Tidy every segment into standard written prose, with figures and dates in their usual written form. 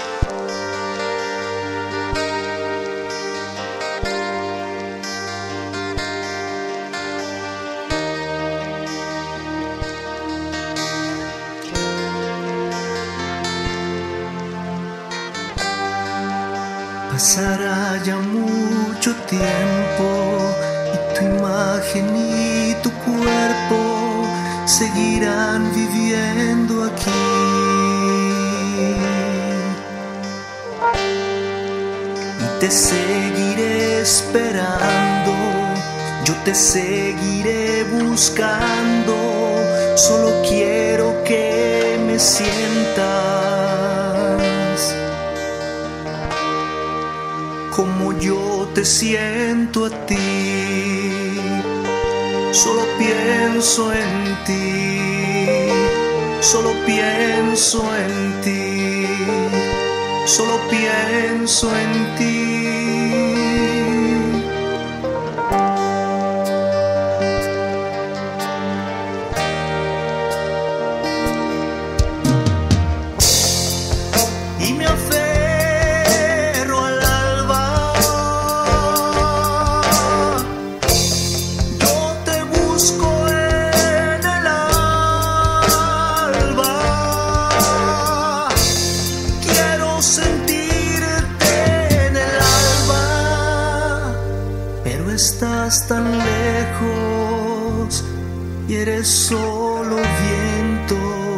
Pasará ya mucho tiempo y tu imagen y tu cuerpo seguirán viviendo aquí. Y te seguiré esperando, yo te seguiré buscando, solo quiero que me sientas como yo te siento a ti. Solo pienso en ti, solo pienso en ti, solo pienso en ti. Y me aferro al alba, yo te busco en el alba. Quiero sentirte en el alba, pero estás tan lejos y eres solo viento.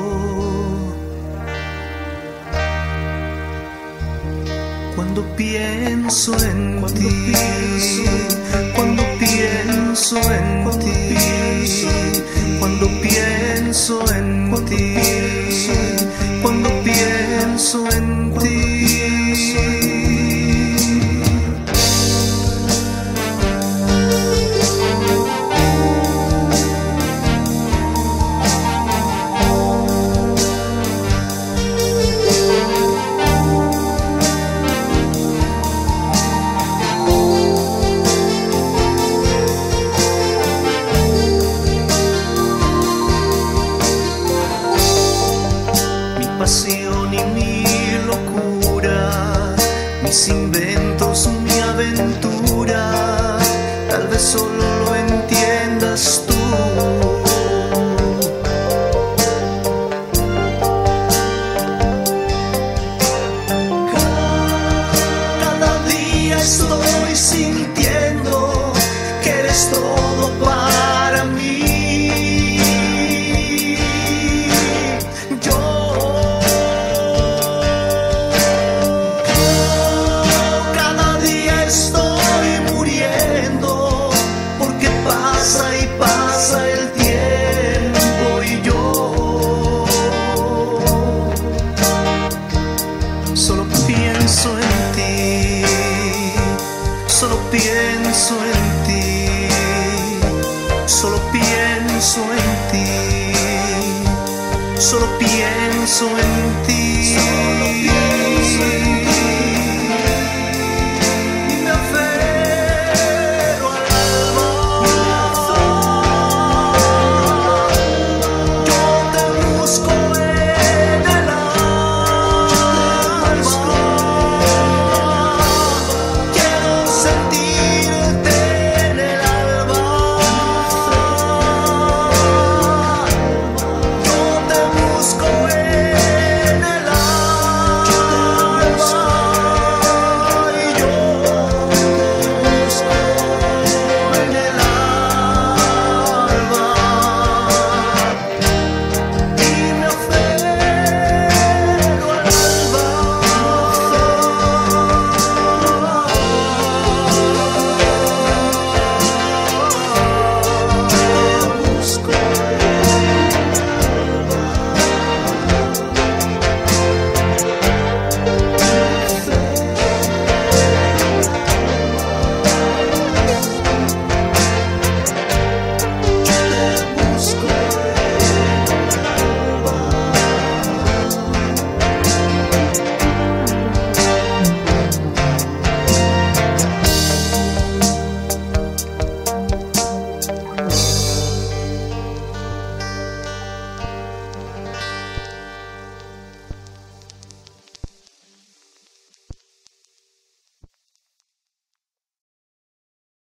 Cuando pienso en ti, cuando pienso en ti, cuando pienso en ti, cuando pienso en ti. Pasión y mi locura, mis inventos, mi aventura, tal vez solo lo entiendas tú. Cada día estoy sintiendo que eres todo para mí. Solo pienso en ti, solo pienso en ti, solo pienso en ti, solo pienso en ti.